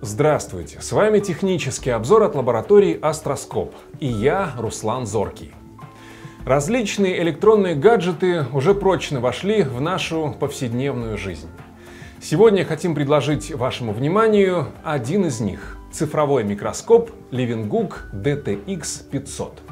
Здравствуйте! С вами технический обзор от лаборатории Астроскоп и я, Руслан Зоркий. Различные электронные гаджеты уже прочно вошли в нашу повседневную жизнь. Сегодня хотим предложить вашему вниманию один из них – цифровой микроскоп Leeuwenhoek DTX 500.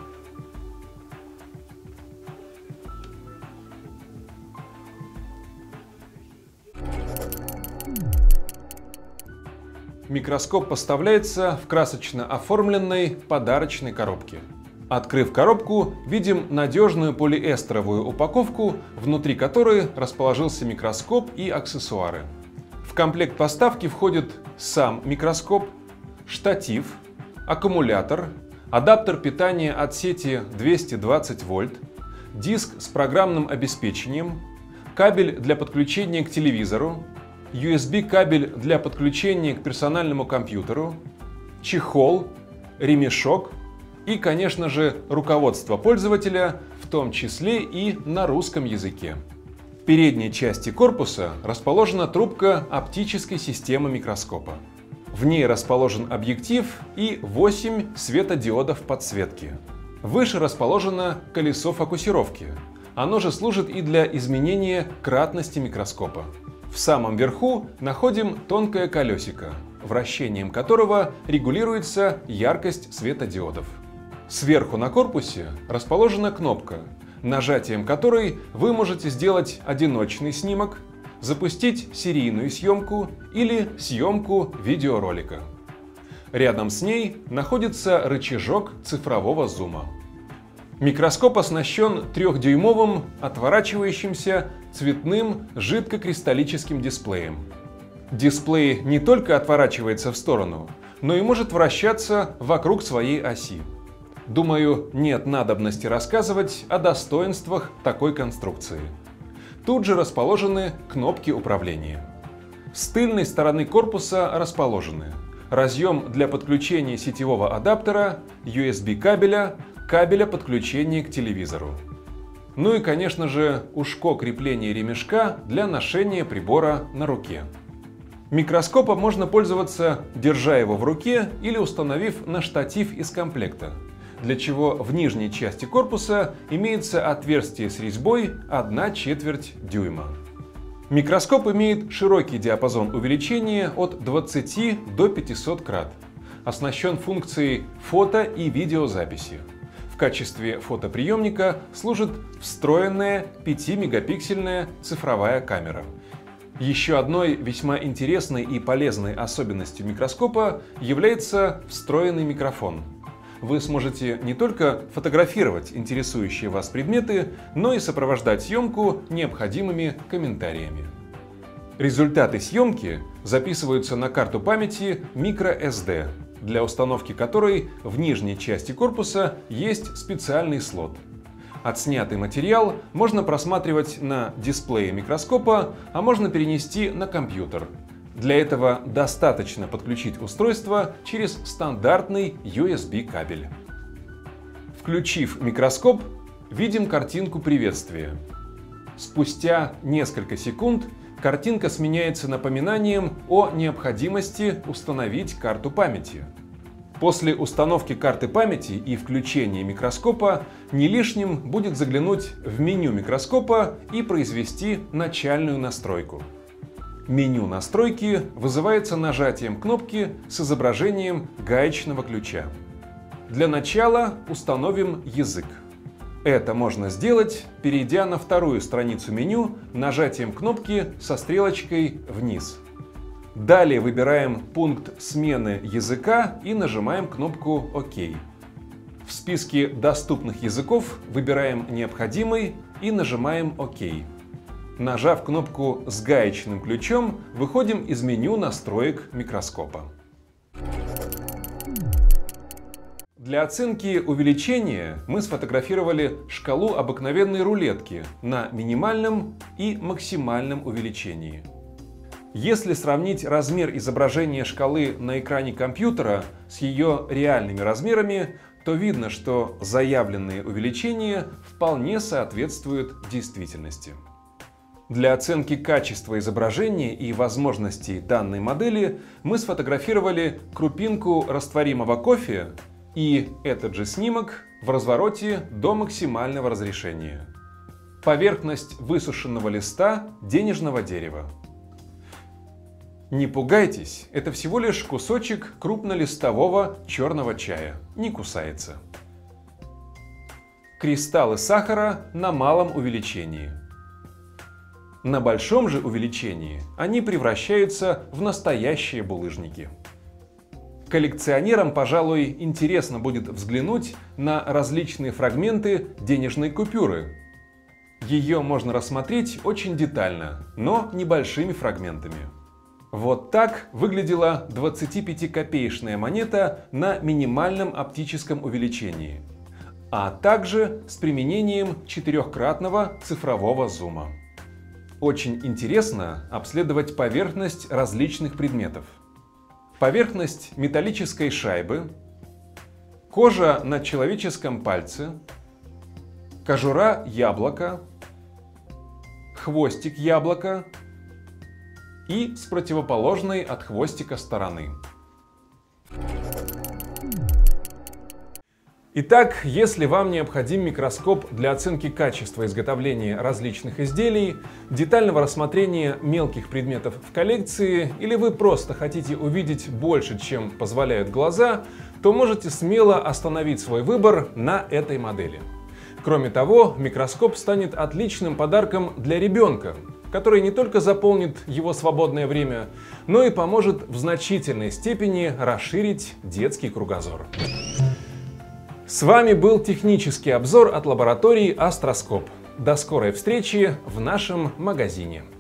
Микроскоп поставляется в красочно оформленной подарочной коробке. Открыв коробку, видим надежную полиэстеровую упаковку, внутри которой расположился микроскоп и аксессуары. В комплект поставки входит сам микроскоп, штатив, аккумулятор, адаптер питания от сети 220 вольт, диск с программным обеспечением, кабель для подключения к телевизору, USB-кабель для подключения к персональному компьютеру, чехол, ремешок и, конечно же, руководство пользователя, в том числе и на русском языке. В передней части корпуса расположена трубка оптической системы микроскопа. В ней расположен объектив и 8 светодиодов подсветки. Выше расположено колесо фокусировки. Оно же служит и для изменения кратности микроскопа. В самом верху находим тонкое колесико, вращением которого регулируется яркость светодиодов. Сверху на корпусе расположена кнопка, нажатием которой вы можете сделать одиночный снимок, запустить серийную съемку или съемку видеоролика. Рядом с ней находится рычажок цифрового зума. Микроскоп оснащен 3-дюймовым отворачивающимся цветным жидкокристаллическим дисплеем. Дисплей не только отворачивается в сторону, но и может вращаться вокруг своей оси. Думаю, нет надобности рассказывать о достоинствах такой конструкции. Тут же расположены кнопки управления. С тыльной стороны корпуса расположены разъем для подключения сетевого адаптера, USB-кабеля, кабеля подключения к телевизору. Ну и, конечно же, ушко крепления ремешка для ношения прибора на руке. Микроскопом можно пользоваться, держа его в руке или установив на штатив из комплекта, для чего в нижней части корпуса имеется отверстие с резьбой 1/4 дюйма. Микроскоп имеет широкий диапазон увеличения от 20 до 500 крат, оснащен функцией фото и видеозаписи. В качестве фотоприемника служит встроенная 5-мегапиксельная цифровая камера. Еще одной весьма интересной и полезной особенностью микроскопа является встроенный микрофон. Вы сможете не только фотографировать интересующие вас предметы, но и сопровождать съемку необходимыми комментариями. Результаты съемки записываются на карту памяти microSD, для установки которой в нижней части корпуса есть специальный слот. Отснятый материал можно просматривать на дисплее микроскопа, а можно перенести на компьютер. Для этого достаточно подключить устройство через стандартный USB-кабель. Включив микроскоп, видим картинку приветствия. Спустя несколько секунд картинка сменяется напоминанием о необходимости установить карту памяти. После установки карты памяти и включения микроскопа не лишним будет заглянуть в меню микроскопа и произвести начальную настройку. Меню настройки вызывается нажатием кнопки с изображением гаечного ключа. Для начала установим язык. Это можно сделать, перейдя на вторую страницу меню нажатием кнопки со стрелочкой вниз. Далее выбираем пункт смены языка и нажимаем кнопку «Ок». В списке доступных языков выбираем необходимый и нажимаем «Ок». Нажав кнопку с гаечным ключом, выходим из меню настроек микроскопа. Для оценки увеличения мы сфотографировали шкалу обыкновенной рулетки на минимальном и максимальном увеличении. Если сравнить размер изображения шкалы на экране компьютера с ее реальными размерами, то видно, что заявленные увеличения вполне соответствуют действительности. Для оценки качества изображения и возможностей данной модели мы сфотографировали крупинку растворимого кофе и этот же снимок в развороте до максимального разрешения. Поверхность высушенного листа денежного дерева. Не пугайтесь, это всего лишь кусочек крупнолистового черного чая, не кусается. Кристаллы сахара на малом увеличении. На большом же увеличении они превращаются в настоящие булыжники. Коллекционерам, пожалуй, интересно будет взглянуть на различные фрагменты денежной купюры. Ее можно рассмотреть очень детально, но небольшими фрагментами. Вот так выглядела 25-копеечная монета на минимальном оптическом увеличении, а также с применением 4-кратного цифрового зума. Очень интересно обследовать поверхность различных предметов. Поверхность металлической шайбы, кожа на человеческом пальце, кожура яблока, хвостик яблока и с противоположной от хвостика стороны. Итак, если вам необходим микроскоп для оценки качества изготовления различных изделий, детального рассмотрения мелких предметов в коллекции, или вы просто хотите увидеть больше, чем позволяют глаза, то можете смело остановить свой выбор на этой модели. Кроме того, микроскоп станет отличным подарком для ребенка, который не только заполнит его свободное время, но и поможет в значительной степени расширить детский кругозор. С вами был технический обзор от лаборатории Астроскоп. До скорой встречи в нашем магазине.